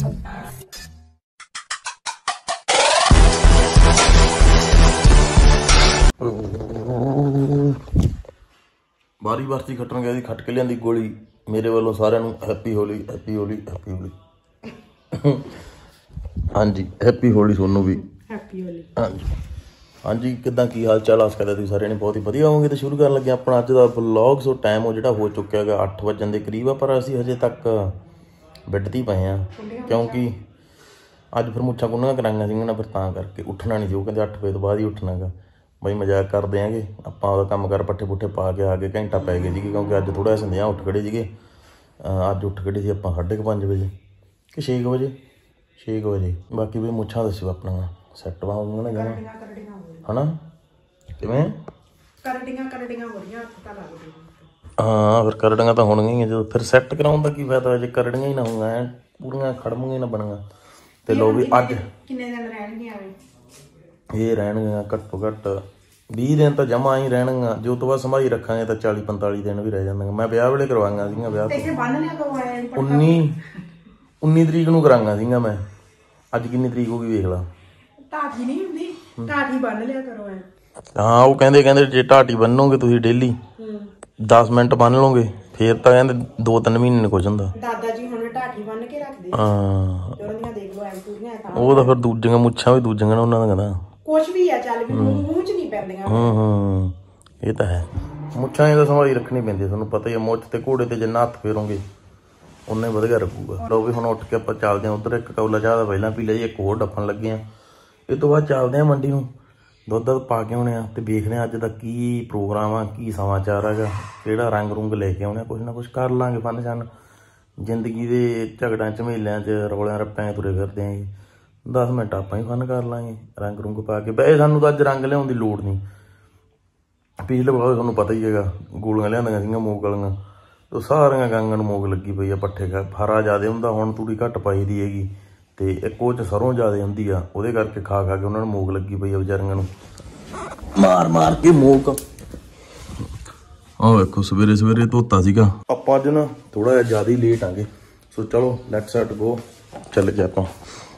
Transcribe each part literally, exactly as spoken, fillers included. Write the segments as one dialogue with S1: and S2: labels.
S1: बारी बारसी खट्टन गया खट के लिया गोली मेरे वालों सारे happy Holi happy Holi happy Holi. हाँ जी हैप्पी होली सोनू भी हैप्पी होली। हाँ जी हाँ जी किदा की हाल चाल आस करदा तुसीं सारे ने बहुत ही वधिया होवोगे। तो शुरू कर लगे अपना अज दा व्लॉग। सो टाइम वो जिहड़ा हो चुका है अठ वजन के करीब आ पर असीं हजे तक बेड ते ही पए आ क्योंकि अज फिर मुच्छां कुन्नियां कराइयां सीगियां फिर तां करके उठना नहीं सी। वो कहंदे अठ बजे तो बाद ही उठना गा। बई मजाक कर देंगे आपां ओहदा काम कर पट्ठे पुट्ठे पा के आ गए घंटा पै गए जी क्योंकि अज थोड़ा संध्या उठ खड़े सीगे। अज उठ खड़े सी आपां साढ़े पांच बजे कि छे बजे छे बजे। बाकी भी मुच्छां दस्सिओ अपना सैट वा होऊगा ना जाना है ना किवें हाँ फिर करड़ियां तो होणगियां ही जो फिर सैट कराउण दा की फायदा जे करड़ियां ही ना होऊगा ऐ पूरियां खड़मगियां ही ना बनगा। ते लो भी अज ये रहणगियां घट्टो घट्ट बीस दिन तो जमा ही रहणगियां जो तो बाद संभाई रखांगे तो चाली पंताली दिन भी रह जांदे। मैं ब्याह वेले करवाईआं सीगियां ब्याह उन्नी उन्नी तरीक नूं कराईआं सीगियां मैं। अज किन्नी तरीक हो गई वेख ला। हाँ वो कहंदे कहंदे जे ढाटी बन्नोगे तुसीं डेली दस मिनट बन लोगे फिर तो कहंदे दो तीन महीने नहीं कुछ हुंदा। दादा जी हुण ढाटी बन के रखदे हां देख लो ऐ पूरियां तां ਉਹ ਤਾਂ ਫਿਰ ਦੂਜੀਆਂ ਮੁੱਛਾਂ ਵੀ ਦੂਜੀਆਂ ਨੇ ਉਹਨਾਂ ਦਾ ਕਹਿੰਦਾ ਕੁਛ ਵੀ ਆ ਚੱਲ ਵੀ ਮੂੰਹ ਚ ਨਹੀਂ ਪੈਂਦੀਆਂ। ਹੂੰ ਹੂੰ ਇਹ ਤਾਂ ਹੈ ਮੁੱਛਾਂ ਇਹਦਾ ਸੰਭਾਲੀ ਰੱਖਣੀ ਪੈਂਦੀ ਤੁਹਾਨੂੰ ਪਤਾ ਹੀ ਆ। ਮੁੱਛ ਤੇ ਘੋੜੇ ਤੇ ਜਿੰਨਾ ਹੱਥ ਫੇਰੋਗੇ ਉਨਾ ਹੀ ਵਧੀਆ ਰੱਖੂਗਾ। ਲਓ ਵੀ ਹੁਣ ਉੱਠ ਕੇ ਆਪਾਂ ਚੱਲਦੇ ਹਾਂ ਉੱਧਰ। ਇੱਕ ਕੌਲਾ ਚਾਹ ਦਾ ਪਹਿਲਾਂ ਪੀ ਲਈ ਇੱਕ ਹੋਰ ਡੱਫਣ ਲੱਗੇ ਆ। ਇਹ ਤੋਂ ਬਾਅਦ ਚੱਲਦੇ ਹਾਂ ਮੰਡੀ ਨੂੰ ਦੁੱਧ ਦੁੱਧ ਪਾ ਕੇ ਆਉਣੇ ਆ ਤੇ ਵੇਖਦੇ ਹਾਂ ਅੱਜ ਦਾ ਕੀ ਪ੍ਰੋਗਰਾਮ ਆ ਕੀ ਸਮਾਚਾਰ ਹੈਗਾ ਕਿਹੜਾ ਰੰਗ ਰੁੰਗ ਲੈ ਕੇ ਆਉਣੇ ਕੁਛ ਨਾ ਕੁਛ ਕਰ ਲਾਂਗੇ ਫਨ ਸ਼ਨ। ਜ਼ਿੰਦਗੀ ਦੇ ਝਗੜਾਂ ਝਮੇਲਿਆਂ 'ਚ ਰੌਲਿਆਂ ਰੱਪਿਆਂ 'ਚ ਤੁਰੇ ਫਿਰਦੇ ਆਂ। दस मिनट आप ही फन कर लाँगे रंग रुंग पा के। वैसे सानू तो अज रंग लिया की लोड़ नहीं। पिछले बार थोड़ा पता ही है गोलियां लिया सी मोग वालियां तो सारिया गांगां मोग लगी पई है पट्ठे का हरा ज़्यादा होंदा हुण थोड़ी घट पाई दी हैगी तो एक वो सरों ज़्यादा होंदी आ उहदे करके खा खा के उन्होंने मोग लगी पई है बेचारियां नूं मार मार के मोग। आ वेखो सवेरे सवेरे धोता सीगा आपां अज ना थोड़ा जिहा ज़्यादा ही लेट आंगे। सो चलो लैट्स सेट गो चल गए आपां।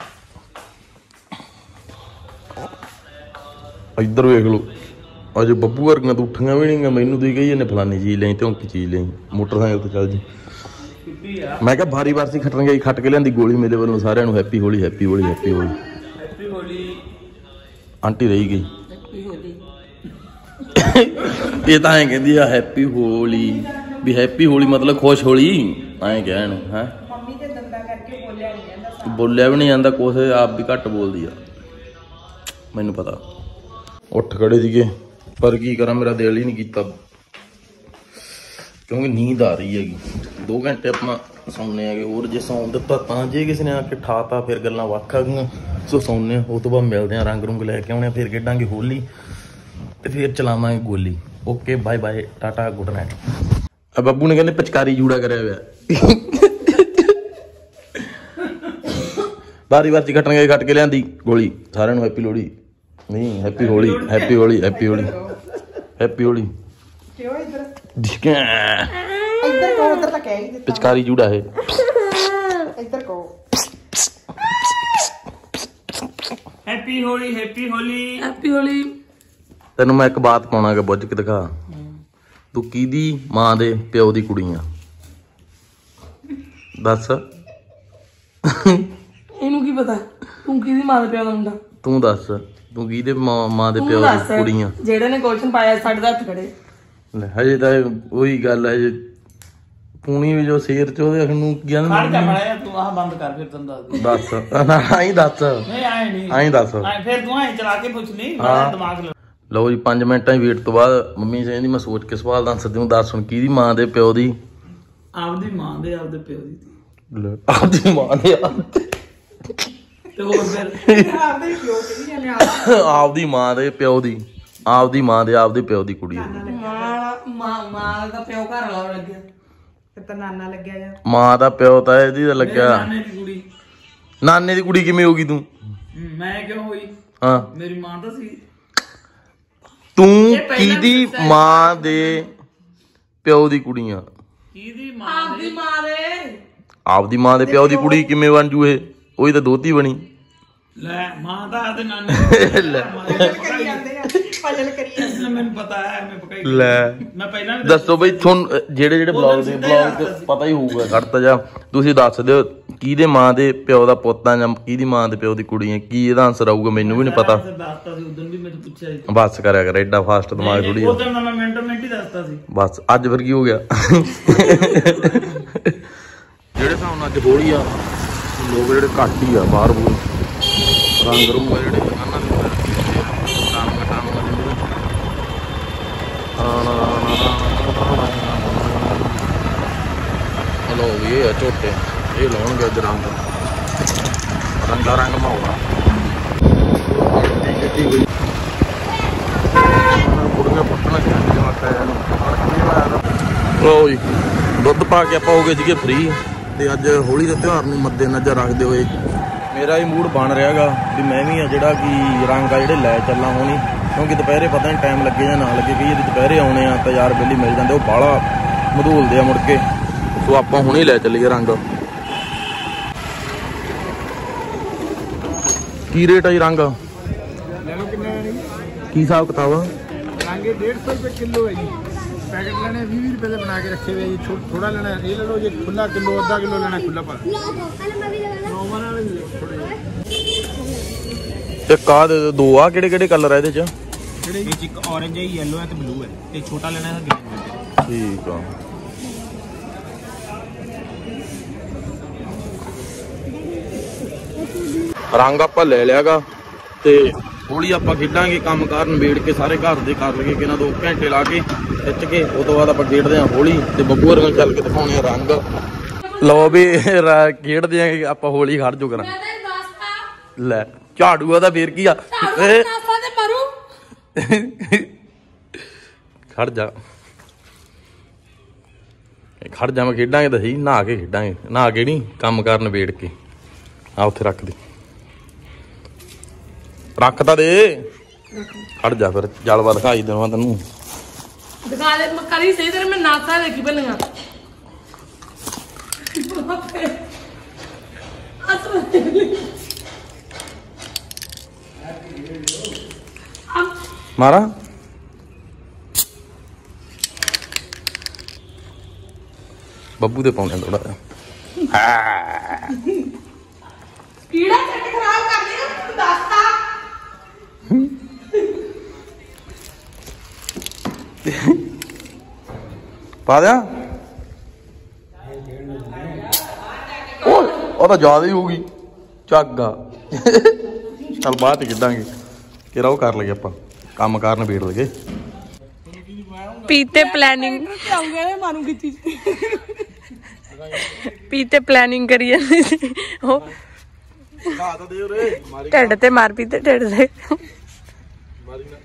S1: इधर वेख लो अज बब्बू वर्गियां तो उठियां भी नहीं मैनू तुसीं कही जाने फलानी चीज़ लें धौंकी चीज़ लें मोटरसाइकिल तो चल जी। मैं क्या भारी बारसी खट्टन गई खट के लिया गोली मेरे वालों सारिਆਂ ਨੂੰ happy Holi happy Holi happy Holi. Aunty रही गई ये तो ऐ कहती है हैप्पी होली भी हैप्पी होली मतलब खुश होली ऐ कहन है बोलिया भी नहीं जाता कुछ आप भी घट बोलती है मैनू पता। उठ खड़े थे पर की करा मेरा दिल ही नहीं किया क्योंकि नींद आ रही हैगी। दो घंटे अपना सौने है और जे सौ दिता तो जे किसी ने आके ठाता फिर गल्लां वख आ गईयां। सो सौने उस तो बाद मिलते हैं रंग रुंग लैके आने फिर खेडांगे होली तो फिर चलावांगे गोली। Okay bye bye tata good night. बब्बू ने कहते पिचकारी जूड़ा कराया हुआ बारी बारी खट्टन गए खट के लिया गोली सारिਆਂ ਨੂੰ हैप्पी लोहड़ी नहीं happy Holi happy Holi happy Holi happy Holi पिचकारी जूड़ा है
S2: happy Holi happy Holi happy Holi.
S1: तेन मैं एक बात पाउणा गा बुझ के दिखा तू किहदी मां दे प्यो दी कुड़ी आ दस
S2: इनू की पता तू किहदी मां दे प्यो दा मुंडा
S1: तू दस तू किहदे मां दे प्यो दी कुड़ी आ
S2: जेड़े ने क्वेश्चन पाया साडे हत्थ खड़े
S1: हजे तो वही गल है जे पूनी भी जो शेर च ओदे नूं क्या
S2: खड़ जा खड़ा तू आह बंद कर फिर तंदा
S1: दस ना आई दस
S2: नहीं आए नहीं
S1: आई दस
S2: फिर तू आई चला के पूछ ली मेरा दिमाग
S1: लो जी पांच मिनटां दी वेट तो बाद मम्मी कहंदी मैं सोच के सवाल दस दूं दस हुण किहदी मां दे प्यो दी
S2: आपदी मां दे आपदे प्यो दी
S1: आपदी मां दे आपदी मां दे प्यो दी आपदी मां दे आपदे प्यो दी कुड़ी मां दा प्यो तां इहदी दा लग्या नाने दी कुड़ी किवें होगी तू
S2: मैं क्यों होई
S1: हां
S2: मेरी मां तां सी
S1: तू किहदी मां दे प्यो दी कुड़ी आ किहदी मां आपदी मां दे आपदी मां दे प्यो दी कुड़ी किवें बन जू ए ਉਹੀ ਤਾਂ ਦੋਤੀ ਬਣੀ
S2: ਲੈ ਮਾਂ ਦਾ ਤੇ ਨਾਨੀ
S1: ਲੈ
S3: ਕਰੀ ਜਾਂਦੇ ਆ ਭਜਨ ਕਰੀ ਜਾਂਦੇ
S2: ਮੈਨੂੰ ਪਤਾ ਹੈ ਮੈਂ ਪਕਾਈ
S1: ਲੈ
S2: ਮੈਂ ਪਹਿਲਾਂ ਵੀ
S1: ਦੱਸੋ ਬਈ ਤੁਹਾਨੂੰ ਜਿਹੜੇ ਜਿਹੜੇ ਬਲੌਗ ਦੇ ਬਲੌਗ ਤੇ ਪਤਾ ਹੀ ਹੋਊਗਾ ਖੜਤਾ ਜਾ ਤੁਸੀਂ ਦੱਸ ਦਿਓ ਕਿਹਦੇ ਮਾਂ ਦੇ ਪਿਓ ਦਾ ਪੁੱਤ ਆ ਜਾਂ ਕਿਹਦੀ ਮਾਂ ਦੇ ਪਿਓ ਦੀ ਕੁੜੀ ਆ ਕੀ ਇਹਦਾ ਆਨਸਰ ਆਊਗਾ ਮੈਨੂੰ ਵੀ ਨਹੀਂ ਪਤਾ
S2: ਦੱਸਤਾ ਸੀ ਉਦੋਂ ਵੀ ਮੈਨੂੰ ਪੁੱਛਿਆ ਸੀ
S1: ਬਸ ਕਰਿਆ ਕਰ ਐਡਾ ਫਾਸਟ ਦਿਮਾਗ ਥੋੜੀ ਆ
S2: ਉਦੋਂ ਮੈਂ ਮਿੰਟੋ ਮਿੰਟ ਹੀ ਦੱਸਤਾ ਸੀ
S1: ਬਸ ਅੱਜ ਫਿਰ ਕੀ ਹੋ ਗਿਆ ਜਿਹੜੇ ਹਿਸਾਬ ਨਾਲ ਅੱਜ ਹੋਲੀ ਆ ਲੋਕ ਜਿਹੜੇ ਘੱਟ ਹੀ ਆ ਬਾਹਰ ਬੂਰ ਰੰਗ ਰੂੰਗ ਜਿਹੜੇ ਦੁਕਾਨਾਂ ਦੇ ਕੰਮ ਕੰਮ ਕਰਦੇ ਹਲੋ ਇਹ ਆ ਝੋਟੇ ਇਹ ਲਾਉਣਗੇ ਅੱਜ ਰੰਗ ਰੰਗਾ ਰੰਗ ਮਾਉਣਾ ਕੁੜੀਆਂ ਪੁੱਟਣਾ ਲੋ ਜੀ ਦੁੱਧ ਪਾ ਕੇ ਆਪਾਂ ਹੋ ਗਏ ਸੀਗੇ ਫ੍ਰੀ ਤੇ ਅੱਜ ਹੋਲੀ ਦੇ ਤਿਉਹਾਰ ਨੂੰ ਮੱਦੇ ਨਜ਼ਰ ਰੱਖਦੇ ਹੋਏ ਮੇਰਾ ਹੀ ਮੂਡ ਬਣ ਰਿਹਾਗਾ ਵੀ ਮੈਂ ਵੀ ਆ ਜਿਹੜਾ ਕਿ ਰੰਗ ਆ ਜਿਹੜੇ ਲੈ ਚੱਲਾਂ ਹੋਣੀ ਕਿਉਂਕਿ ਦੁਪਹਿਰੇ ਪਤਾ ਨਹੀਂ ਟਾਈਮ ਲੱਗੇ ਜਾਂ ਨਾ ਲੱਗੇ ਕਈ ਵਾਰੀ ਦੁਪਹਿਰੇ ਆਉਣੇ ਆ ਤਾਂ ਯਾਰ ਬੇਲੀ ਮਿਲ ਜਾਂਦੇ ਉਹ ਬਾਹਲਾ ਮਧੂਲਦੇ ਆ ਮੁੜ ਕੇ ਸੋ ਆਪਾਂ ਹੁਣੇ ਲੈ ਚੱਲੀਏ ਰੰਗ ਕੀ ਰੇਟ ਆ ਜੀ ਰੰਗ
S3: ਲੈ ਲਓ ਕਿੰਨਾ ਹੈ
S1: ਕੀ ਹਿਸਾਬ ਕਿਤਾਬ ਆ
S3: रंग डेढ़ सौ रुपये किलो है जी पैकेट लेने बीस बीस रुपये से बना के रखे हुए हैं जी थोड़ा लेना है ये ले लो ये खुला किलो आधा किलो लेना खुला पा
S1: ਇੱਕ ਆ ਦੇ ਦੋ ਆ ਕਿਹੜੇ ਕਿਹੜੇ ਕਲਰ ਆ ਇਹਦੇ ਚ
S3: एक ऑरेंज है येलो है तो ब्लू है एक छोटा लेना है ग्रीन
S1: ਠੀਕ ਆ ਰੰਗ ਆਪਾਂ ਲੈ ਲਿਆਗਾ ਤੇ ਹੋਲੀ ਆਪਾਂ ਖੇਡਾਂਗੇ ਕੰਮ ਕਾਰ ਨਿਬੇੜ ਕੇ ਸਾਰੇ ਘਰ ਦੇ ਕਰ ਲਗੇ ਕਿ ਨਾ ਦੋ ਘੰਟੇ ਲਾ ਕੇ ਖਿੱਚ ਕੇ ਉਸ ਤੋਂ ਬਾਅਦ ਆਪਾਂ ਖੇਡਦੇ ਹਾਂ ਹੋਲੀ ਤੇ ਬੱਬੂ ਵਰਗਾ ਚੱਲ ਕੇ ਦਿਖਾਉਣੇ ਆ ਰੰਗ ਲਓ ਵੀ ਖੇਡਦੇ ਆਂ ਆਪਾਂ ਹੋਲੀ ਖੜ ਜੋ ਕਰਾਂ ਲੈ ਝਾੜੂ ਦਾ ਫੇਰ ਕੀ ਆ ਖੜ ਜਾ ਖੜ ਜਾ ਮੈਂ ਖੇਡਾਂਗੇ ਤਾਂ ਸਹੀ ਨਹਾ ਕੇ ਖੇਡਾਂਗੇ ਨਹਾ ਕੇ ਨਹੀਂ ਕੰਮ ਕਾਰ ਨਿਬੇੜ ਕੇ ਆ ਉੱਥੇ ਰੱਖ ਦੇ ਰੱਖ ਤਾਂ ਦੇ ਖੜ ਜਾ ਫਿਰ ਜਲਵਾ ਦਿਖਾਈ ਦੇਵਾਂ ਤੈਨੂੰ
S4: ਦਿਖਾ ਦੇ ਕਰੀ ਸਹੀ ਤਰ੍ਹਾਂ ਮੈਂ ਨਾਸਾ ਦੇਖੀ ਪਹਿਲਾਂ
S1: ਮਾਰਾ ਬੱਬੂ ਦੇ ਪਾਉਣੇ ਥੋੜਾ
S4: ਕੀੜਾ ਛੱਟ ਖਰਾਬ ਕਰ ਲਿਆ ਤੂੰ ਦੱਸਤਾ
S1: ਪਾ ਦਿਆਂ ਓਏ ਉਹ ਤਾਂ ਜ਼ਿਆਦਾ ਹੀ ਹੋਊਗੀ ਝੱਗਾ ਚੱਲ ਬਾਅਦ ਚ ਖੇਡਾਂਗੇ ਕਿਹੜਾ ਉਹ ਕਰ ਲਗੇ ਆਪਾਂ ਕੰਮ ਕਰਨ ਬੈਠ ਲਗੇ
S4: ਪੀਤੇ ਪਲੈਨਿੰਗ ਆਉਂਗੇ ਮਾਰੂੰਗੀ ਚੀਜ਼ ਪੀਤੇ ਪਲੈਨਿੰਗ ਕਰੀ ਜਾਂਦੀ ਸੀ ਉਹ
S1: ਲਾ ਤਾਂ ਦੇ ਉਰੇ ਮਾਰੀ
S4: ਢਿੱਡ ਤੇ ਮਾਰ ਪੀਤੇ ਢਿੱਡ ਤੇ
S1: ਮਾਰੀ ਨਾ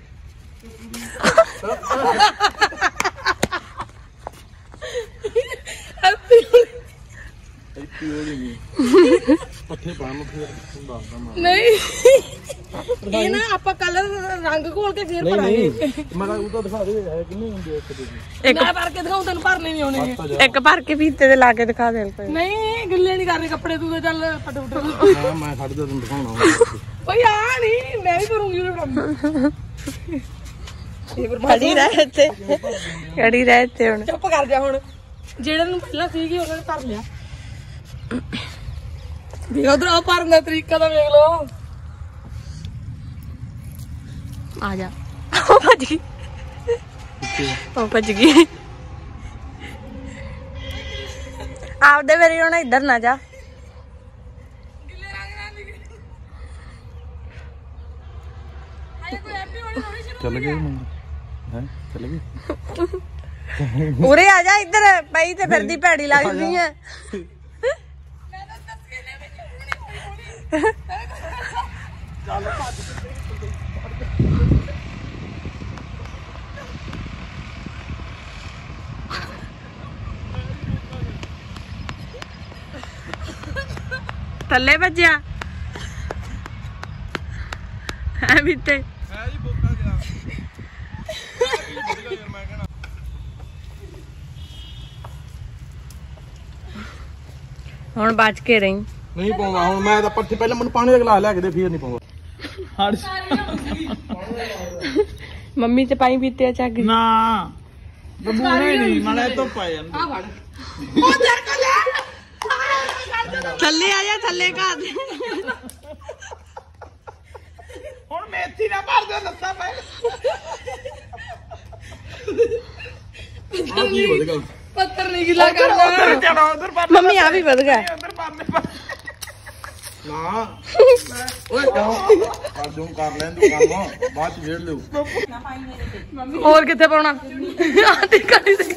S1: ਪੱਠੇ ਪਾਣ ਫਿਰ ਦੱਸਦਾ ਮੈਂ
S4: ਨਹੀਂ ਇਹ ਨਾ ਆਪਾਂ ਕਲਰ ਰੰਗ ਘੋਲ ਕੇ ਫੇਰ ਭਰਾਂਗੇ
S1: ਮੈਂ ਉਹ ਤਾਂ ਦਿਖਾ ਦੇ ਕਿੰਨੇ ਹੁੰਦੇ ਇੱਕ ਦੂਜੇ
S4: ਇੱਕ ਭਰ ਕੇ ਦਿਖਾਉਂ ਤੈਨੂੰ ਭਰਨੇ ਨਹੀਂ ਆਉਣੇ ਇੱਕ ਭਰ ਕੇ ਪੀਤੇ ਤੇ ਲਾ ਕੇ ਦਿਖਾ ਦੇ ਨਹੀਂ ਗਿੱਲੇ ਨਹੀਂ ਕਰਨੇ ਕੱਪੜੇ ਤੂੰ ਚੱਲ ਫਟ ਫਟ
S1: ਹਾਂ ਮੈਂ ਖੜ ਜਾ ਤੈਨੂੰ ਦਿਖਾਉਣਾ
S4: ਓਏ ਆ ਨਹੀਂ ਮੈਂ ਵੀ ਕਰੂੰਗੀ ਉਹ ਖੜੀ ਰਹਿ ਇੱਥੇ ਖੜੀ ਰਹਿ ਇੱਥੇ ਹੁਣ ਚੁੱਪ ਕਰ ਜਾ ਹੁਣ ਜਿਹੜੇ ਨੂੰ ਪਹਿਲਾਂ ਸੀਗੀ ਉਹਨਾਂ ਨੇ ਭਰ ਲਿਆ ਦੇਖ ਉਧਰ ਆ ਭਰਨ ਦਾ ਤਰੀਕਾ ਤਾਂ ਵੇਖ ਲਓ ਆ ਜਾ ਉਹ ਭੱਜ ਗਈ ਉਹ ਭੱਜ ਗਈ ਆਪਦੇ ਵੇਰੀ ਹੁਣ ਇੱਧਰ ਨਾ ਜਾ
S1: ਚੱਲ ਗਏ ਹੈ ਚੱਲ ਗਏ
S4: ਉਰੇ ਆ ਜਾ ਇੱਧਰ ਪਈ ਤੇ ਫਿਰਦੀ ਭੈੜੀ ਲੱਗਦੀ ਐ ਥੱਲੇ ਵੱਜਿਆ ਹੈ ਬਿੱਤੇ
S1: ਹੈ ਜੀ ਬੋਕਾ ਗਿਆ ਯਾਰ ਮੈਂ ਕਹਿਣਾ
S4: ਹੁਣ ਬਚ ਕੇ ਰਹੀ
S3: ਨਹੀਂ ਪਾਉਂਦਾ ਹੁਣ ਮੈਂ ਤਾਂ ਪੱਠੇ ਪਹਿਲਾਂ ਮੈਨੂੰ ਪਾਣੀ ਦਾ ਗਲਾਸ ਲੈ ਕੇ ਦੇ ਫਿਰ ਨਹੀਂ ਪਾਉਂਦਾ
S4: ਮੰਮੀ ਤੇ ਪਾਈ ਪੀਤੇ ਆ ਚੱਗ
S2: ਨਾ ਬਬੂਨੇ ਨਹੀਂ ਮਲੇ ਤੋਂ ਪਾ ਜਾਂਦਾ
S4: ਆ ਫੜ ਉਹ ਤੇਰੇ ਕੋਲ ਲੈ ਥੱਲੇ ਆ ਜਾ ਥੱਲੇ ਘਾ ਦੇ
S2: ਹੁਣ ਮੇਥੀ ਨਾ ਭਰ ਦੇ ਲੱਤਾਂ ਪੈ
S4: ਪੱਤਰ ਨਹੀਂ ਗਿਲਾ ਕਰਨਾ
S2: ਉਧਰ ਚੜਾ ਉਧਰ ਪਾ
S4: ਮੰਮੀ ਆ ਵੀ ਵਧ ਗਿਆ
S2: ਉਧਰ ਪਾਣੇ ਪਾ
S3: ਨਾ ਓਏ ਕਿਉਂ ਕਰ ਦੂੰ ਕਰ ਲੈਣ ਤੂੰ ਕੰਮ ਬਾਅਦ ਚ ਵੇੜ ਲਿਓ
S4: ਹੋਰ ਕਿੱਥੇ ਪਾਉਣਾ ਆ ਤੇ ਕਾਲੀ ਦੇ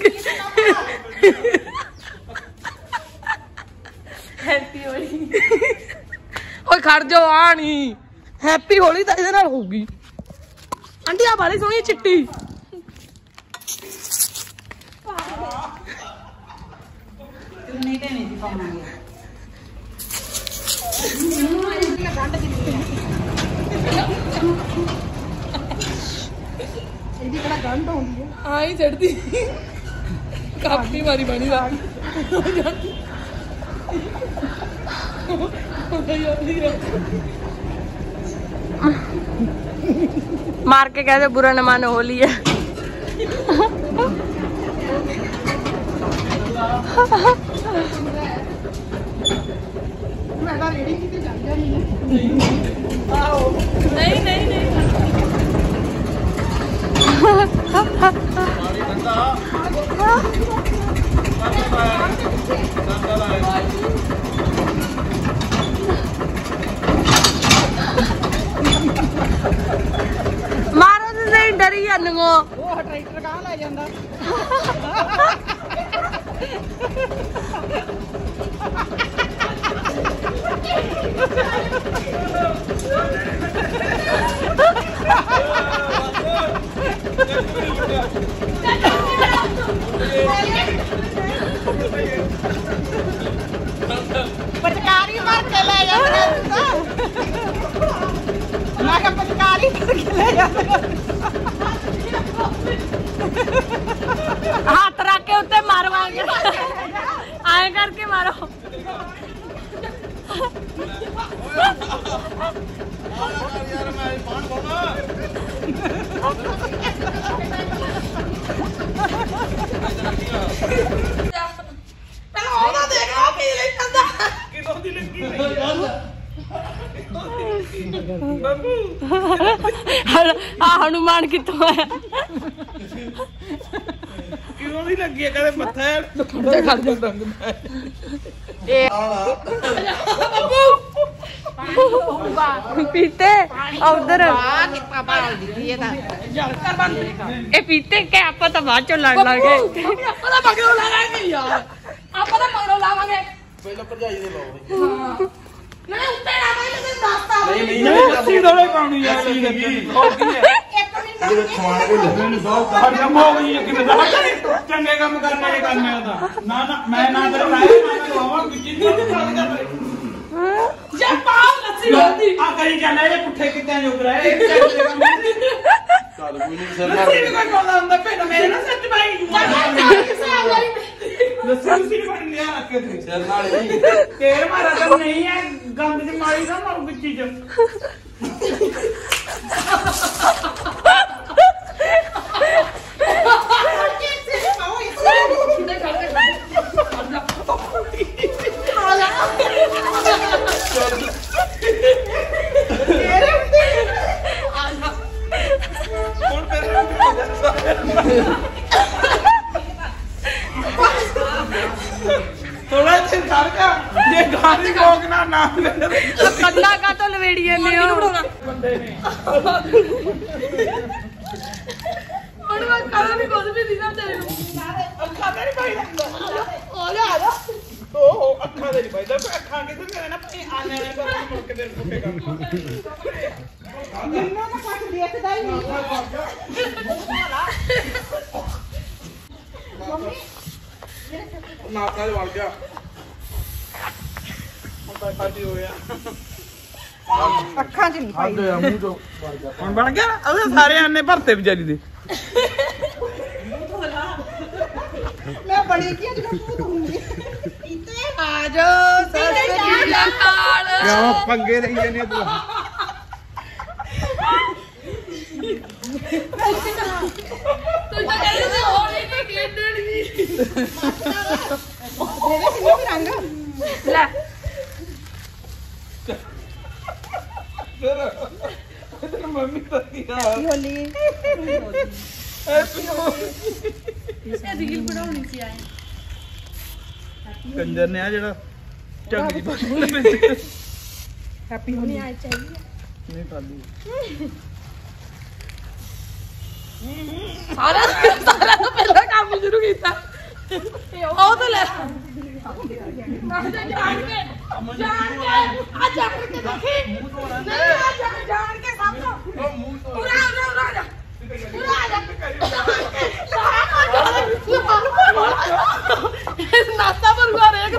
S4: ਹੈਪੀ ਹੋਲੀ ਓਏ ਖੜ ਜਾ ਆ ਨਹੀਂ ਹੈਪੀ ਹੋਲੀ ਤਾਂ ਇਹਦੇ ਨਾਲ ਹੋਊਗੀ ਆਂਟੀ ਆ ਬਾਲੀ ਸੋਹਣੀ ਚਿੱਟੀ
S5: ਨਹੀਂ ਤੇ ਨਹੀਂ ਦੀ ਪਾਵਾਂਗੇ ਇਹਦੀ ਕਿਹੜਾ ਗੰਢ ਆਉਂਦੀ ਹੈ
S4: ਆਈ ਚੜਦੀ ਕਾਪੀ ਮਾਰੀ ਬਣੀ ਰਾਗ मार के कहते बुरा न मानो होली है नहीं नहीं नहीं मारो तो नहीं डरी जानुगो
S5: ਉਹ ਟਰੈਕਟਰ ਕਹਾਂ ਲੈ ਜਾਂਦਾ ਪਟਕਾਰੀ ਮਾਰ ਕੇ ਲੈ ਜਾਂਦਾ ਮੈਂ ਕਿਹਾ ਪਟਕਾਰੀ ਮਾਰ ਕੇ ਲੈ ਜਾਂਦਾ
S4: हाथ रख के उत्ते मारवांगे आए करके मारो हनुमान कितों है
S2: ਕਿਉਂ ਨਹੀਂ ਲੱਗੀ ਹੈ ਕਦੇ ਮੱਥਾ
S4: पीते उधर
S5: ਆ
S4: ए पीते के आप तो बाद चो लड़ लागे
S5: ਆਪਣਾ ਮਗਰੋਂ ਲਾਵਾਂਗੇ ਯਾਰ ਆਪਾਂ ਤਾਂ ਮਗਰੋਂ ਲਾਵਾਂਗੇ
S3: ਪਹਿਲਾਂ ਭਰਜਾਈ ਦੇ ਲਾਓ
S5: ਮੈਂ ਉੱਤੇ ਲਾਵਾਂਗੇ ਤੇ ਦੱਸਤਾ
S3: ਨਹੀਂ ਨਹੀਂ
S2: ਨਹੀਂ ਲੱਸੀ ਦੋਲੇ ਪਾਉਣੀ ਯਾਰ ਲੱਗੀ ਲੱਗੀ ਹੋ ਗਈ ਹੈ
S5: ਇੱਕ ਮਿੰਟ
S3: ਇਹਦੇ ਵਿੱਚ ਸਮਾਨ ਕੋਈ ਲੱਗੇ ਨਹੀਂ ਬਹੁਤ
S2: ਹਰਜਮ ਹੋ ਗਈ ਹੈ ਕਿਵੇਂ ਦਾ ਚੰਗੇ ਕੰਮ ਕਰਨੇ ਦੇ ਕੰਮ ਹੈ ਉਹਦਾ ਨਾ ਨਾ ਮੈਂ ਨਾ ਤੇਰੇ ਲਾਇਆ ਨਾ ਲਵਾਵਾਂ ਕਿੱਚੀ ਤੋਂ
S5: ਜੇ ਪਾਉ ਲੱਸੀ ਹੁੰਦੀ
S2: ਆ ਕਰੀ ਜਾਂਦਾ ਇਹ ਪੁੱਠੇ ਕਿੱਦਾਂ ਜੋਗ ਰਿਹਾ ਇਹ ਚੰਗੇ ਕੰਮ
S3: ਚੱਲ ਕੋਈ ਨਹੀਂ ਸਿਰ
S2: ਲੱਸੀ ਵੀ ਕੋਈ ਪਾਉਂਦਾ ਹੁੰਦਾ ਭੇਡ ਮੇਰੇ ਨਾਲ ਸੱਚ ਬਾਈ ਲੱਸੀ ਉਸੀ ਨਹੀਂ ਬਣ ਲਿਆ ਰੱਖ ਕੇ
S3: ਸਿਰ ਨਾਲ ਨਹੀਂ
S2: ਤੇਰ ਮਾਰਾ ਤਾਂ ਨਹੀਂ ਹੈ ਗੰਦ ਚ ਮਾਰੀ ਨਾ ਮਾਰੂ ਕਿੱਚੀ ਚ थोड़ा दिन कर का ये गाड़ी लोग ना ना
S4: कंधा का तो लवेड़िए ने हो
S2: बंदे ने
S4: और वो करो भी कुछ भी दिना तेरे
S2: ਅੱਖਾਂ ਤੇ ਨਹੀਂ ਭਾਈ
S5: ਆ ਜਾ ਆ ਜਾ
S2: ਉਹ ਅੱਖਾਂ ਤੇ ਨਹੀਂ ਭਾਈ ਦੇਖੋ ਅੱਖਾਂ ਕਿਤੇ ਮੇਰੇ ਨਾ ਭਾਈ ਆਨੇ ਨੇ ਪਰ ਮੁੜ ਕੇ ਫਿਰ ਪੁੱਟੇ ਕੰਮ
S5: ਜਿੰਨਾ ਨਾ ਕੁਝ ਦੇਖਦਾ ਹੀ ਨਹੀਂ
S3: ਨਾਕਾ ਦੇ ਵੜ ਗਿਆ
S2: ਹੁਣ ਤਾਂ ਖਾਦੀ ਹੋ ਗਿਆ
S5: ਅੱਖਾਂ 'ਚ ਨਹੀਂ ਪਾਈ
S3: ਅੱਗੇ ਆ ਮੂੰਹ ਚੋਂ ਵੜ ਗਿਆ
S2: ਹੁਣ ਬਣ ਗਿਆ ਨਾ ਉਹਦੇ ਸਾਰੇ ਆਨੇ ਭਰਤੇ ਵਿਚਾਰੀ ਦੇ
S5: ਮੈਂ ਬੜੀ ਕੀ ਜਦੋਂ ਮੂੰਹ ਧੋਉਂਗੀ ਆ ਜਾ
S4: सरस्वती ਅਕਾਲ।
S3: ਕਿਉਂ ਪੰਗੇ ਲਈ ਜਾਂਦੇ ਤੂੰ
S4: ਤੂੰ ਤਾਂ ਕਹਿੰਦੀ ਸੀ ਹੋਰ ਹੀ ਨਹੀਂ ਖੇਡਣੀ ਲੈ
S2: ਮੰਮੀ ਤਾਂ ਕੀ ਆ
S5: ਰੀਲ ਬਣਾਉਣੀ ਸੀ ਆਏ
S2: ਕੰਜਰ ਨੇ ਆ ਜਿਹੜਾ ਚੰਗੀ ਬਾਤ
S5: ਹੈਪੀ ਹੋਲੀ ਆਏ ਚਾਹੀਏ
S2: ਨਹੀਂ ਖਾਲੀ
S4: ਸਾਰਾ ਸਾਰਾ ਤੋਂ ਪਹਿਲਾਂ ਕੰਮ ਸ਼ੁਰੂ ਕੀਤਾ ਉਹ ਤਾਂ ਲੈ ਨਾ ਜਾਣ ਕੇ ਜਾਣ ਕੇ ਆ ਜਾਣ ਕੇ ਦੇਖੀ ਨਹੀਂ ਆ ਜਾਣ ਜਾਣ ਕੇ ਸਾਹਮਣੇ ਪੂਰਾ ਆ ਜਾ ਪੂਰਾ ਆ ਜਾ ਪੂਰਾ ਆ ਜਾ ਨਾਤਾ ਬਰੂਆ ਰੇਕ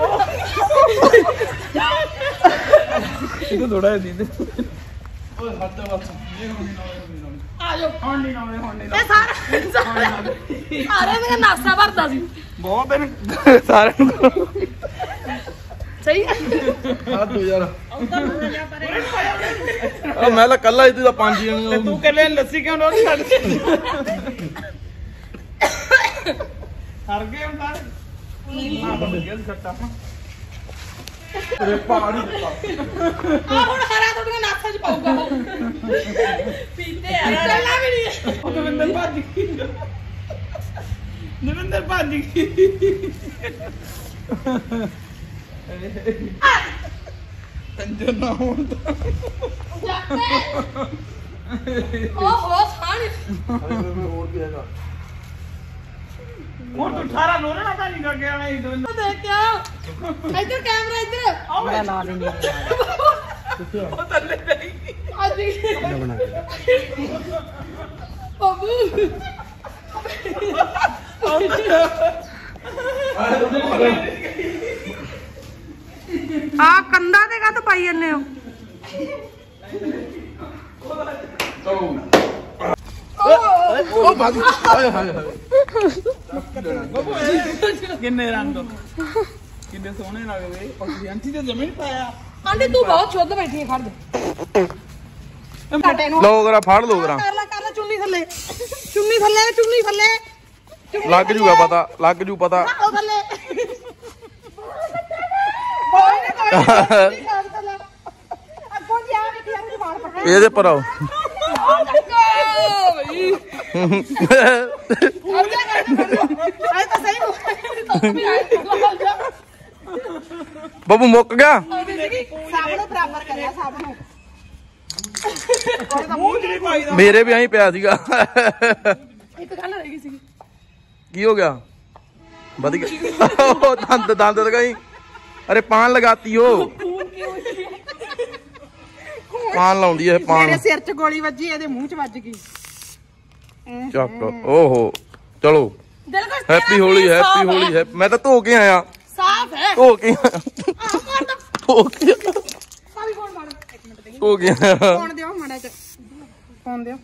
S2: ਇਹ ਥੋੜਾ ਦੀ ਓਏ ਹੱਥ ਵੱਸ
S4: ਆ ਜਾਓ
S2: ਹੁਣ ਨਹੀਂ ਲਾਉਣੇ ਹੁਣ ਨਹੀਂ
S4: ਇਹ ਸਾਰਾ ਸਾਰੇ ਮੇਰਾ ਨਾਸਾ ਭਰਦਾ ਸੀ
S2: ਬਹੁਤ ਦਿਨ ਸਾਰਿਆਂ ਨੂੰ
S4: ਸਹੀ ਹੈ
S2: ਹੱਥ ਹੋ ਯਾਰ ਆ ਮੈਂ ਲਾ ਕੱਲਾ ਹੀ ਤੂੰ ਤਾਂ ਪੰਜ ਜਣੇ ਤੂੰ ਕੱਲੇ ਲੱਸੀ ਕਿਉਂ ਨਾ ਛੱਡ ਕੇ ਹਰ ਗਏ ਹੁਣ ਸਾਰੇ ਆ ਬੰਦ ਗਿਆ ਸੱਟਾ ਅਰੇ ਪਹਾੜੀ
S4: ਆ ਹੁਣ ਹਰਾ ਤੁਹਾਡੀਆਂ ਨਾਸਾਂ 'ਚ ਪਾਊਗਾ ਉਹ ਪੀਤੇ ਆ ਚੱਲਣਾ ਵੀ ਨਹੀਂ
S2: ਉਹ ਦਵਿੰਦਰ ਭੱਜ ਗਈ ਦਵਿੰਦਰ ਭੱਜ ਗਈ ਕੰਜਰ ਨਾ ਹੋਣ ਤਾਂ
S4: ਜਾਤੇ ਉਹ ਹੋ ਸਾਨ
S2: ਹੋਰ ਕੀ ਹੈਗਾ ਹੁਣ ਤੂੰ ਅਠਾਰਾਂ ਲੋਰੇ ਨਾ ਨਹੀਂ ਕਰਕੇ ਆਣਾ ਇਹ ਦਵਿੰਦਰ
S4: ਦੇਖਿਆ ਇੱਧਰ ਕੈਮਰਾ ਇੱਧਰ
S5: ਮੈਂ ਲਾ ਦੇਣੀ
S2: ਉਹ ਥੱਲੇ ਨਹੀਂ
S4: ਅੱਜ ਬਾਬੂ ਆ ਕੰਦਾ ਤੇ ਕਾ ਪਾਈ ਜੰਨੇ ਹੋ
S3: ਉਹ ਬਾਗ ਹਾਏ ਹਾਏ ਹਾਏ
S2: ਕਿੰਨੇ ਰੰਗ ਕਿੰਨੇ ਸੋਹਣੇ ਲੱਗਦੇ ਔਰ ਆਂਟੀ ਤੇ ਜ਼ਮੀਨ ਪਾਇਆ
S4: ਆਂਟੀ ਤੂੰ ਬਹੁਤ ਸ਼ੁੱਧ ਬੈਠੀ ਹੈ ਖੜ ਜਾ ਕਾਟੇ ਨੂੰ
S1: ਲੋ ਕਰਾ ਫੜ ਲੋ ਕਰਾ
S4: ਕਰ ਲੈ ਕਰ ਲੈ ਚੁੰਨੀ ਥੱਲੇ ਚੁੰਨੀ ਥੱਲੇ ਚੁੰਨੀ ਥੱਲੇ ਚੁੰਨੀ
S1: ਲੱਗ
S4: ਥੱਲੇ।
S1: ਜੂਗਾ ਪਤਾ ਲੱਗ ਜੂ ਪਤਾ
S4: ਉਹ ਥੱਲੇ ਕੋਈ ਨਾ ਕੋਈ ਨਾ ਥੱਲੇ ਅੱਗੋਂ ਜੀ ਆ ਵੇਖੀ ਆ ਵਾਲ ਪਕੜ
S1: ਇਹਦੇ ਪਰ ਆਓ
S4: ਬਈ ਆਏ ਤਾਂ ਸਹੀ ਹੋ ਵੀ ਆਏ
S1: ਬੱਬੂ ਮੁੱਕ ਗਿਆ
S4: ਸਭ ਨੂੰ ਬਰਾਬਰ ਕਰਿਆ ਸਭ ਨੂੰ
S2: ਮੂੰਹ ਚ ਨਹੀਂ ਪਾਈਦਾ
S1: ਮੇਰੇ ਵੀ ਐਂ ਪਿਆ ਸੀਗਾ
S4: ਇੱਕ ਗੱਲ ਰਹਿ ਗਈ ਸੀ
S1: ਕੀ ਹੋ ਗਿਆ ਵਧ ਗਿਆ ਉਹ ਦੰਦ ਦੰਦ ਲਗਾਈ ਅਰੇ ਪਾਨ ਲਗਾਤੀ ਉਹ ਪਾਨ ਲਾਉਂਦੀ ਇਹ ਪਾਨ
S4: ਮੇਰੇ ਸਿਰ 'ਚ ਗੋਲੀ ਵੱਜੀ ਇਹਦੇ ਮੂੰਹ 'ਚ ਵੱਜ ਗਈ
S1: ਚੱਕ ਓਹੋ ਚਲੋ
S4: ਦਿਲ ਕੁਛ
S1: ਹੈਪੀ ਹੋਲੀ ਹੈਪੀ ਹੋਲੀ ਹੈ ਮੈਂ ਤਾਂ ਧੋ ਕੇ ਆਇਆ
S4: ਸਾਫ ਹੈ
S1: ਧੋ ਕੇ ਆਇਆ,
S4: ਆਹ ਮਾਰ ਦੋ
S1: ਧੋ ਕੇ
S4: ਸਾਰੀ ਕੋਣ ਮਾਰ ਇੱਕ ਮਿੰਟ ਦੇ
S1: ਧੋ ਕੇ ਆਇਆ।
S4: ਕੌਣ ਦਿਓ ਮਾੜਾ ਚ ਕੌਣ ਦਿਓ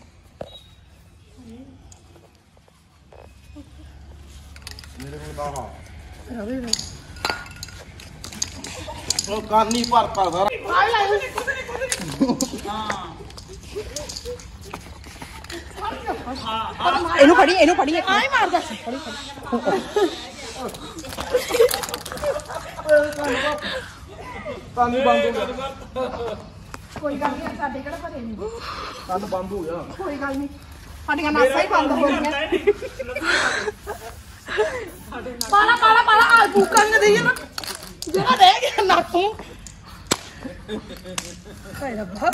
S3: ਉਹ ਕਾਨੀ ਭਰਤਾ ਸਾਰਾ
S4: ਇਹਨੂੰ ਫੜੀ ਇਹਨੂੰ ਫੜੀ ਆਏ ਮਾਰਦਾ ਸੀ ਫੜੀ
S3: ਕੰਨ ਬੰਦ ਹੋ ਗਿਆ
S4: ਕੋਈ ਗੱਲ ਨਹੀਂ ਸਾਡੇ ਕਿਹੜਾ ਭਰੇ ਨਹੀਂ
S3: ਕੰਨ ਬੰਦ ਹੋ ਗਿਆ
S4: ਕੋਈ ਗੱਲ ਨਹੀਂ ਸਾਡੀਆਂ ਨਾਸਾਂ ਹੀ ਬੰਦ ਹੋ ਗਈਆਂ ਪਾਲਾ ਪਾਲਾ ਪਾਲਾ ਆ ਬੂਕਾਂ ਨੇ ਦੇਈ ਨਾ ਜਿਹੜਾ ਰਹਿ ਗਿਆ ਨਾਕੂ ਹਾਏ ਰੱਬਾ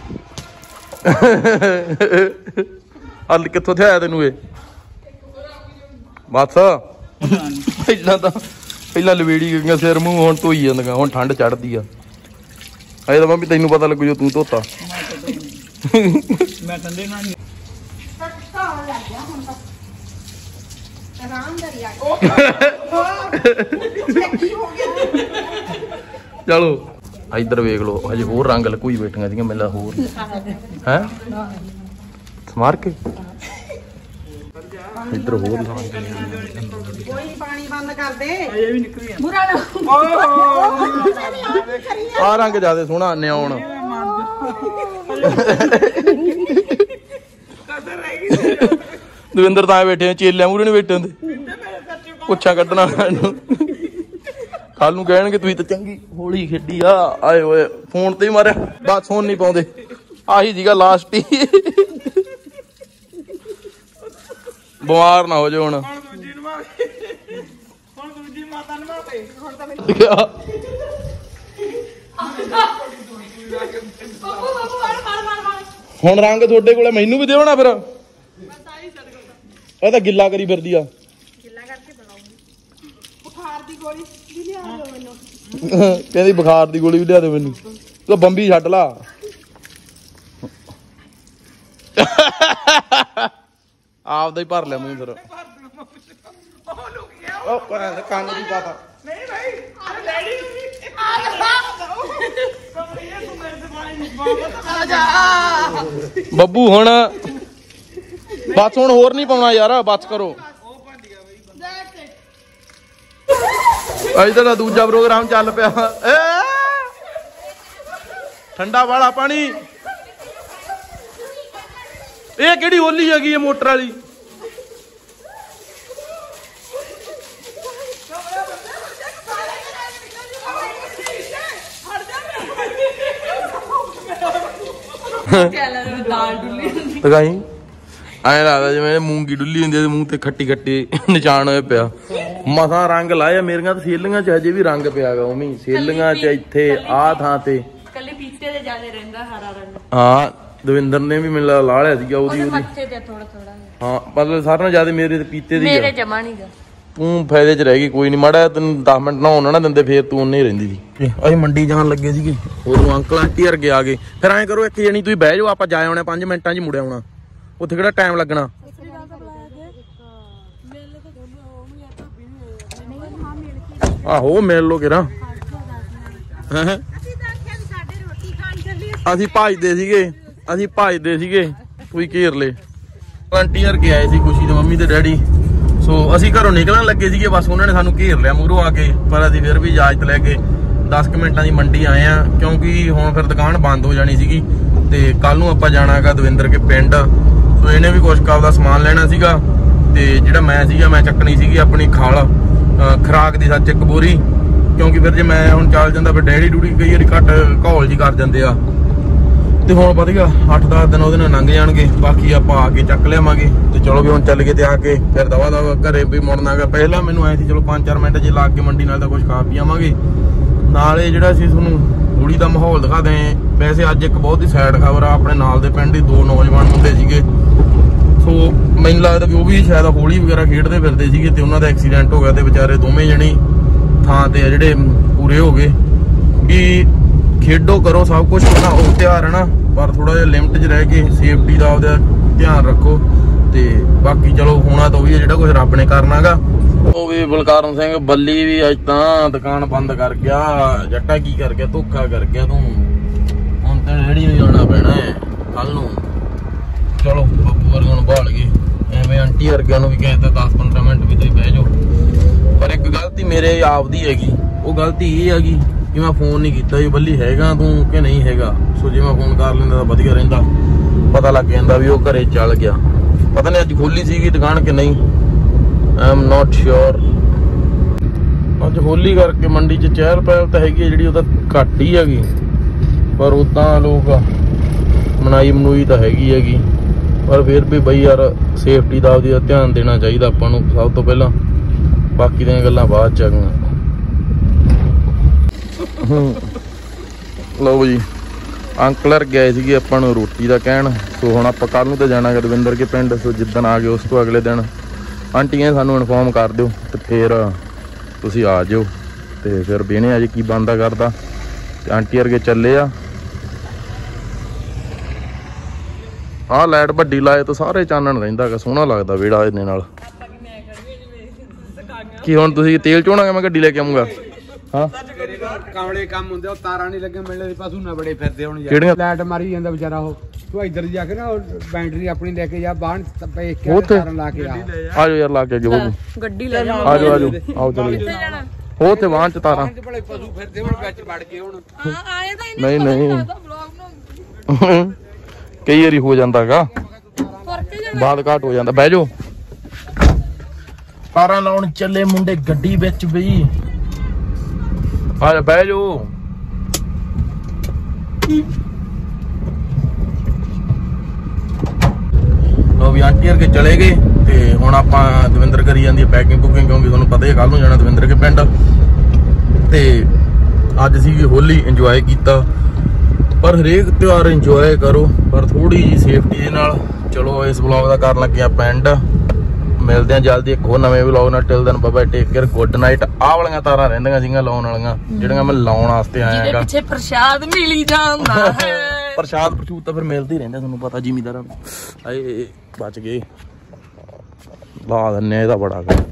S1: ਹੱਲ ਕਿੱਥੋਂ ਤੇ ਆਇਆ ਤੈਨੂੰ ਇਹ ਬਸ ਪਹਿਲਾਂ ਤਾਂ ਪਹਿਲਾਂ ਲਵੇੜੀ ਗਈਆਂ ਸਿਰ ਮੂੰਹ ਹੁਣ ਧੋਈ ਜਾਂਦੀਆਂ ਹੁਣ ਠੰਡ ਚੜਦੀ ਆ ਅਜੇ ਤਾਂ ਮੰਮੀ ਤੈਨੂੰ ਪਤਾ ਲੱਗੂ ਜੋ ਤੂੰ ਧੋਤਾ
S2: ਮੈਂ ਠੰਡੇ ਨਾਲ ਨਹੀਂ
S4: ਸੱਟਾ ਲੱਗ ਗਿਆ ਹੁਣ ਤਾਂ ਆਰਾਮ ਕਰੀ ਆ ਕੀ ਹੋ ਗਿਆ
S1: ਚਲੋ ਇੱਧਰ ਵੇਖ ਲਓ ਹਜੇ ਹੋਰ ਰੰਗ ਲਕੋਈ ਬੈਠੀਆਂ ਸੀਗੀਆਂ ਮੇਲਾ ਹੋਰ ਹੈ ਸਮਾਰ ਕੇ ਇੱਧਰ ਹੋਰ ਲਾ
S5: ਕੋਈ ਪਾਣੀ ਬੰਦ ਕਰ ਦੇ
S2: ਇਹ ਵੀ ਨਿਕਲੀ
S5: ਬੁਰਾ ਨਾ
S1: ਆ ਰੰਗ ਜਿਆਦਾ ਸੋਹਣਾ ਨਿਆਉਣ ਦਵਿੰਦਰ ਤਾਂ ਬੈਠੇ ਚੇਲਿਆਂ ਮੂਰੇ ਨਹੀਂ ਬੈਠੇ ਹੁੰਦੇ ਪੁੱਛਾਂ ਕੱਢਣਾ ਇਹਨੂੰ ਕੱਲ ਨੂੰ ਕਹਿਣਗੇ ਤੁਸੀਂ ਤਾਂ ਚੰਗੀ ਹੋਲੀ ਖੇਡੀ ਆ ਆਏ ਓਏ ਫੋਨ ਤੇ ਹੀ ਮਾਰਿਆ ਬਸ ਫੋਨ ਨਹੀਂ ਪਾਉਂਦੇ ਆਹੀ ਸੀਗਾ ਲਾਸਟ ਹੀ ਬਿਮਾਰ ਨਾ ਹੋ ਜਾ ਹੁਣ
S2: ਦੂਜੀ ਨੂੰ ਮਾਰ ਹੁਣ ਦੂਜੀ ਮਾਤਾ ਨੂੰ ਮਾਰ ਦੇ ਹੁਣ ਤਾਂ
S4: ਬੱਬੂ ਬੱਬੂ ਮਾਰ ਮਾਰ ਮਾਰ ਮਾਰ
S1: ਹੁਣ ਰੰਗ ਤੁਹਾਡੇ ਕੋਲੇ ਮੈਨੂੰ ਵੀ ਦੇਵਣਾ ਫਿਰ ਇਹ ਤਾਂ ਗਿੱਲਾ ਕਰੀ ਫਿਰਦੀ ਆ
S5: ਗਿੱਲਾ ਕਰਕੇ ਬਣਾਉਂਗੀ ਬੁਖਾਰ ਦੀ ਗੋਲੀ ਵੀ ਲਿਆ ਦਿਓ ਮੈਨੂੰ
S1: ਕਹਿੰਦੀ ਬੁਖਾਰ ਦੀ ਗੋਲੀ ਵੀ ਲਿਆ ਦੇ ਮੈਨੂੰ ਤੂੰ ਬੰਬੀ ਛੱਡ ਲਾ ਆਪਦਾ ਹੀ ਭਰ ਲਿਆ ਮੂੰਹ ਫਿਰ
S2: ਉਹ ਲੁਕ ਗਿਆ
S1: ਉਹ ਕੰਨ ਦੀ ਪਾਤਾ
S2: ਨਹੀਂ ਭਾਈ ਅਰੇ ਡੈਡੀ ਨੂੰ ਵੀ ਕਮਰੇ ਇਹ ਤੂੰ ਮੇਰੇ ਤੇ ਪਾਣੀ ਨਹੀਂ ਪਾਉਂਦਾ
S4: ਆ ਜਾ
S1: ਬੱਬੂ ਹੁਣ ਬਸ ਹੁਣ ਹੋਰ ਨਹੀਂ ਪਾਉਣਾ ਯਾਰ ਬਸ ਕਰੋ ਅੱਜ ਤਾਂ ਦੂਜਾ ਪ੍ਰੋਗਰਾਮ ਚੱਲ ਪਿਆ ਏ ਠੰਡਾ ਵਾਲਾ ਪਾਣੀ ਇਹ ਕਿਹੜੀ ਹੋਲੀ ਹੈਗੀ ਇਹ ਮੋਟਰ ਵਾਲੀ
S4: ਦਾਲ ਡੁੱਲੀ
S1: ਲਗਾਈ ਐਂ ਲੱਗਦਾ ਜਿਵੇਂ ਮੂੰਗੀ ਡੁੱਲੀ ਹੁੰਦੀ ਤੇ ਮੂੰਹ ਤੇ ਖੱਟੀ ਖੱਟੀ ਨਿਸ਼ਾਨ ਹੋਏ ਪਿਆ ਮਸਾਂ ਰੰਗ ਲਾਇਆ ਮੇਰੀਆਂ ਤਾਂ ਸੇਲੀਆਂ ਚ ਹਜੇ ਵੀ ਰੰਗ ਪਿਆਗਾ ਉਵੇਂ ਸੇਲੀਆਂ ਚ ਇੱਥੇ ਆਹ ਥਾਂ ਤੇ
S4: ਕੱਲੀ ਪੀਤੇ ਦੇ ਜਾਦੇ ਰਹਿੰਦਾ ਹਰਾ ਰੰਗ
S1: ਹਾਂ ਦਵਿੰਦਰ ਨੇ ਵੀ ਮੈਨੂੰ ਲਾ ਲਿਆ ਸੀਗਾ ਉਹਦੀ ਉਹਦੀ
S4: ਮੱਥੇ ਤੇ ਥੋੜਾ ਥੋੜਾ
S1: ਹਾਂ ਮਤਲਬ ਸਾਰਿਆਂ ਨਾਲੋਂ ਜ਼ਿਆਦਾ ਮੇਰੇ ਤੇ ਪੀਤੇ ਦੀ
S4: ਮੇਰੇ
S1: ਆ
S4: ਜਮਾ ਨਹੀਂਗਾ
S1: ਤੂੰ ਫਾਇਦੇ ਚ ਰਹਿ ਗਈ ਕੋਈ ਨਹੀਂ ਮਾੜਾ ਤੈਨੂੰ ਦਸ ਮਿੰਟ ਨਹਾਉਣ ਨਾ ਦਿੰਦੇ ਫੇਰ ਤੂੰ ਉਹਨੇ ਹੀ ਰਹਿੰਦੀ ਸੀ ਅਸੀਂ ਮੰਡੀ ਜਾਣ ਲੱਗੇ ਸੀਗੇ ਉਦੋਂ ਅੰਕਲ ਆਂਟੀ ਵਰਗੇ ਆ ਗਏ ਫਿਰ ਐਂ ਕਰੋ ਇੱਕ ਜਣੀ ਤੁਸੀਂ ਬਹਿ ਜਾਓ ਆਪਾਂ ਜਾ ਆਉਣੇ ਪੰਜ ਮਿੰਟਾਂ 'ਚ ਮੁੜ ਆਉਣਾ ਉੱਥੇ ਕਿਹੜਾ ਟਾਈਮ ਲੱਗਣਾ ਆਹੋ ਮਿਲ ਲੋ ਕਿਰਾ ਅਸੀਂ ਭੱਜਦੇ ਸੀਗੇ ਅਸੀਂ ਭੱਜਦੇ ਸੀਗੇ ਕੋਈ ਘੇਰ ਲੇ ਆਂਟੀ ਵਰਗੇ ਆਏ ਸੀ ਖੁਸ਼ੀ ਦੇ ਮੰਮੀ ਤੇ ਡੈਡੀ ਸੋ ਅਸੀਂ ਘਰੋਂ ਨਿਕਲਣ ਲੱਗੇ ਸੀਗੇ ਬਸ ਉਹਨਾਂ ਨੇ ਸਾਨੂੰ ਘੇਰ ਲਿਆ ਮੂਹਰੋਂ ਆ ਕੇ ਪਰ ਅਸੀਂ ਫਿਰ ਵੀ ਇਜਾਜ਼ਤ ਲੈ ਕੇ ਦਸ ਕੁ ਮਿੰਟਾਂ ਦੀ ਮੰਡੀ ਆਏ ਆ ਕਿਉਂਕਿ ਹੁਣ ਫਿਰ ਦੁਕਾਨ ਬੰਦ ਹੋ ਜਾਣੀ ਸੀਗੀ ਤੇ ਕੱਲ ਨੂੰ ਆਪਾਂ ਜਾਣਾਗਾ ਦਵਿੰਦਰ ਕੇ ਪਿੰਡ ਸੋ ਇਹਨੇ ਵੀ ਕੁਛ ਕਾਲ ਦਾ ਸਮਾਨ ਲੈਣਾ ਸੀਗਾ ਤੇ ਜਿਹੜਾ ਮੈਂ ਸੀਗਾ ਮੈਂ ਚੱਕਣੀ ਸੀਗੀ ਆਪਣੀ ਖਾਲ ਖਰਾਕ ਦੀ ਸੱਚ ਇੱਕ ਬੋਰੀ ਕਿਉਂਕਿ ਫਿਰ ਜੇ ਮੈਂ ਹੁਣ ਚੱਲ ਜਾਂਦਾ ਫਿਰ ਡੈਡੀ ਡੂੜੀ ਕਈ ਵਾਰੀ ਘੱਟ ਘੌਲ ਜੀ ਕਰ ਜਾਂਦੇ ਆ ਤੇ ਹੁਣ ਵਧ ਗਿਆ ਅੱਠ ਦਸ ਦਿਨ ਉਹਦੇ ਨਾਲ ਲੰਘ ਜਾਣਗੇ ਬਾਕੀ ਆਪਾਂ ਆ ਕੇ ਚੱਕ ਲਿਆਵਾਂਗੇ ਤੇ ਚਲੋ ਵੀ ਹੁਣ ਚੱਲ ਗਏ ਤੇ ਆ ਕੇ ਫਿਰ ਦਵਾ ਦਵਾ ਘਰੇ ਵੀ ਮੁੜਨਾਗਾ ਪਹਿਲਾਂ ਮੈਨੂੰ ਆਏ ਸੀ ਚਲੋ ਪੰਜ ਚਾਰ ਮਿੰਟ ਜੇ ਲਾ ਕੇ ਮੰਡੀ ਨਾਲ ਤਾਂ ਕੁਝ ਖਾ ਪੀ ਆਵਾਂਗੇ ਨਾਲੇ ਜਿਹੜਾ ਸੀ ਤੁਹਾਨੂੰ ਹੋਲੀ ਦਾ ਮਾਹੌਲ ਦਿਖਾ ਦੇ ਵੈਸੇ ਅੱਜ ਇੱਕ ਬਹੁਤ ਹੀ ਸੈਡ ਖਬਰ ਆ ਆਪਣੇ ਨਾਲ ਦੇ ਪਿੰਡ ਦੇ ਦੋ ਨੌਜਵਾਨ ਮੁੰਡੇ ਸੀਗੇ ਸੋ ਮੈਨੂੰ ਲੱਗਦਾ ਵੀ ਉਹ ਵੀ ਸ਼ਾਇਦ ਹੋਲੀ ਵਗੈਰਾ ਖੇਡਦੇ ਫਿਰਦੇ ਸੀਗੇ ਤੇ ਉਹਨਾਂ ਦਾ ਐਕਸੀਡੈਂਟ ਹੋ ਗਿਆ ਤੇ ਵਿਚਾਰੇ ਦੋਵੇਂ ਜਣੇ ਥਾਂ ਤੇ ਜਿਹੜੇ ਪੂਰੇ ਹੋ ਗਏ ਵੀ ਖੇਡੋ ਕਰੋ ਸਭ ਕੁਝ ਨਾ ਉਹ ਤਿਉਹਾਰ ਹੈ ਨਾ ਪਰ ਥੋੜਾ ਜਿਹਾ ਲਿਮਟ 'ਚ ਰਹਿ ਕੇ ਸੇਫਟੀ ਦਾ ਉਹਦਾ ਧਿਆਨ ਰੱਖੋ ਤੇ ਬਾਕੀ ਚਲੋ ਹੋਣਾ ਤਾਂ ਉਹੀ ਹੈ ਜਿਹੜਾ ਕੁਝ ਰੱਬ ਨੇ ਕਰਨਾਗਾ ਉਹ ਵੀ ਬਲਕਾਰਨ ਸਿੰਘ ਬੱਲੀ ਵੀ ਅੱਜ ਤਾਂ ਦੁਕਾਨ ਬੰਦ ਕਰ ਗਿਆ ਜੱਟਾ ਕੀ ਕਰ ਗਿਆ ਧੋਖਾ ਕਰ ਗਿਆ ਤੂੰ ਹੁਣ ਤਾਂ ਰੇੜੀ ਨੂੰ ਜਾਣਾ ਪੈਣਾ ਹੈ ਕੱਲ ਨੂੰ ਚਲੋ ਬੱਬੂ ਵਰਗਾ ਨੂੰ ਭਾਲ ਗਏ ਐਵੇਂ ਆਂਟੀ ਵਰਗਿਆਂ ਨੂੰ ਵੀ ਕਹਿੰਦਾ ਦਸ ਪੰਦਰਾਂ ਮਿੰਟ ਵੀ ਤੁਸੀਂ ਬਹਿ ਜਾਓ ਪਰ ਇੱਕ ਗਲਤੀ ਮੇਰੇ ਆਪ ਦੀ ਹੈਗੀ ਉਹ ਗਲਤੀ ਇਹ ਹੈਗੀ ਕਿ ਮੈਂ ਫੋਨ ਨਹੀਂ ਕੀਤਾ ਵੀ ਬੱਲੀ ਹੈਗਾ ਤੂੰ ਕਿ ਨਹੀਂ ਹੈਗਾ ਸੋ ਜੇ ਮੈਂ ਫੋਨ ਕਰ ਲੈਂਦਾ ਤਾਂ ਵਧੀਆ ਰਹਿੰਦਾ ਪਤਾ ਲੱਗ ਜਾਂਦਾ ਵੀ ਉਹ ਘਰੇ ਚੱਲ ਗਿਆ ਪਤਾ ਨਹੀਂ ਅੱਜ ਖੋਲੀ ਸੀਗੀ ਦੁਕਾਨ ਕਿ ਨਹੀਂ ਆਈ ਐਮ ਨਾਟ ਸ਼ੋਰ ਅੱਜ ਹੋਲੀ ਕਰਕੇ ਮੰਡੀ 'ਚ ਚਹਿਲ ਪਹਿਲ ਤਾਂ ਹੈਗੀ ਜਿਹੜੀ ਉਹ ਤਾਂ ਘੱਟ ਹੀ ਹੈਗੀ ਪਰ ਉਦਾਂ ਲੋਕ ਮਨਾਈ ਮਨੂਈ ਤਾਂ ਹੈਗੀ ਹੈਗੀ ਪਰ ਫਿਰ ਵੀ ਬਈ ਯਾਰ ਸੇਫਟੀ ਦਾ ਉਹਦੀ ਧਿਆਨ ਦੇਣਾ ਚਾਹੀਦਾ ਆਪਾਂ ਨੂੰ ਸਭ ਤੋਂ ਪਹਿਲਾਂ ਬਾਕੀ ਦੀਆਂ ਗੱਲਾਂ ਬਾਅਦ 'ਚ ਆਗੀਆਂ ਲਓ ਜੀ ਅੰਕਲ ਗਏ ਸੀਗੇ ਆਪਾਂ ਨੂੰ ਰੋਟੀ ਦਾ ਕਹਿਣ ਸੋ ਹੁਣ ਆਪਾਂ ਕੱਲ ਨੂੰ ਤਾਂ ਜਾਣਾ ਦਵਿੰਦਰ ਕੇ ਪਿੰਡ ਸੋ ਜਿੱਦਣ ਆ ਗਏ ਉਸ ਤੋਂ ਅਗਲੇ ਦਿਨ ਆਂਟੀਆਂ ਸਾਨੂੰ ਇਨਫੋਰਮ ਕਰ ਦਿਓ ਤੇ ਫਿਰ ਤੁਸੀਂ ਆ ਜਿਓ ਤੇ ਫਿਰ ਬਹਿਣੇ ਅਜੇ ਕੀ ਬੰਦਾ ਕਰਦਾ ਤੇ ਆਂਟੀ ਵਰਗੇ ਚੱਲੇ ਆ ਆਹ ਲਾਈਟ ਵੱਡੀ ਲਾਏ ਤਾਂ ਸਾਰੇ ਚਾਨਣ ਰਹਿੰਦਾ ਹੈਗਾ ਸੋਹਣਾ ਲੱਗਦਾ ਵਿਹੜਾ ਇਹਦੇ ਨਾਲ ਕੀ ਹੁਣ ਤੁਸੀਂ ਤੇਲ ਚੋਣਾਗੇ ਮੈਂ ਗੱਡੀ ਲੈ ਕੇ ਆਉਂਗਾ ਹਾਂ
S3: ਕਾਵਲੇ ਕੰਮ ਹੁੰਦੇ ਉਹ ਤਾਰਾਂ ਨਹੀਂ ਲੱਗੇ ਮਿਲਦੇ ਪਾਸੂ ਨਾ ਬੜੇ ਫਿਰਦੇ ਹੁਣ
S1: ਕਿਹੜੀਆਂ
S3: ਲਾਈਟ ਮਾਰੀ ਜਾਂਦਾ ਵਿਚਾਰਾ ਉਹ ਤੂੰ ਇੱਧਰ ਜਾ ਕੇ ਨਾ ਬੈਟਰੀ ਆਪਣੀ ਲੈ ਕੇ ਜਾ ਬਾਹਰ ਪੇ ਕੇ
S1: ਉੱਥੇ?
S3: ਤਾਰਾਂ ਲਾ ਕੇ ਆ
S1: ਆਜੋ ਯਾਰ ਲਾ ਕੇ ਅੱਗੇ ਬੱਬੂ
S4: ਗੱਡੀ ਲੈ ਜਾ
S1: ਆਜੋ ਆਜੋ ਆਓ ਚਲੀਏ
S4: ਕਿੱਥੇ ਜਾਣਾ
S1: ਉਹ ਤੇ ਵਾਹਨ ਚ ਤਾਰਾਂ
S3: ਤੇ ਬੜੇ ਪਸ਼ੂ ਫਿਰਦੇ ਹੁਣ ਵਿੱਚ ਵੜ ਗਏ ਹੁਣ
S4: ਹਾਂ ਆਏ ਤਾਂ
S1: ਨਹੀਂ, ਨਹੀਂ।
S4: ਵਲੌਗ ਨੂੰ
S1: ਕਈ ਵਾਰੀ ਹੋ ਜਾਂਦਾਗਾ
S4: ਤੁਰ ਕੇ ਜਾਣਾ
S1: ਬਾਦ ਘਾਟ ਹੋ ਜਾਂਦਾ ਬਹਿ ਜਾਓ ਤਾਰਾਂ ਲਾਉਣ ਚੱਲੇ ਮੁੰਡੇ ਗੱਡੀ ਵਿੱਚ ਬਈ ਆ ਜਾ ਬਹਿ ਜਾਓ ਲੋ ਵੀ ਆਂਟੀ ਵਰਗੇ ਚਲੇ ਗਏ ਤੇ ਹੁਣ ਆਪਾਂ ਦਵਿੰਦਰ ਕਰੀ ਜਾਂਦੀ ਹੈ ਪੈਕਿੰਗ ਪੁਕਿੰਗ ਕਿਉਂਕਿ ਤੁਹਾਨੂੰ ਪਤਾ ਹੀ ਕੱਲ ਨੂੰ ਜਾਣਾ ਦਵਿੰਦਰ ਕੇ ਪਿੰਡ ਤੇ ਅੱਜ ਸੀ ਹੋਲੀ ਇੰਜੋਏ ਕੀਤਾ ਪਰ ਹਰੇਕ ਤਿਉਹਾਰ ਇੰਜੋਏ ਕਰੋ ਪਰ ਥੋੜੀ ਜੀ ਸੇਫਟੀ ਦੇ ਨਾਲ ਚਲੋ ਇਸ ਵਲੌਗ ਦਾ ਕਰਨ ਲੱਗੇ ਆਪਾਂ ਐਂਡ ਮਿਲਦੇ ਆ ਜਲਦੀ ਇੱਕ ਹੋਰ ਨਵੇਂ ਵਲੌਗ ਨਾਲ till then bye bye take care good night ਆਹ ਵਾਲੀਆਂ ਤਾਰਾਂ ਰਹਿੰਦੀਆਂ ਸੀਗੀਆਂ ਲਾਉਣ ਵਾਲੀਆਂ ਜਿਹੜੀਆਂ ਮੈਂ ਲਾਉਣ ਵਾਸਤੇ ਆਇਆ ਹੈਗਾ
S4: ਪਿੱਛੇ ਪ੍ਰਸ਼ਾਦ ਮਿਲੀ ਜਾਂਦਾ ਹੈ
S1: ਪ੍ਰਸ਼ਾਦ ਪ੍ਰਚੂਤ ਤਾਂ ਫਿਰ ਮਿਲਦੇ ਹੀ ਰਹਿੰਦੇ ਤੁਹਾਨੂੰ ਪਤਾ ਜ਼ਿਮੀਦਾਰਾਂ ਨੂੰ ਆਏ ਬਚ ਗਏ ਲਾ ਦਿੰਨੇ ਇਹਦਾ ਬੜਾ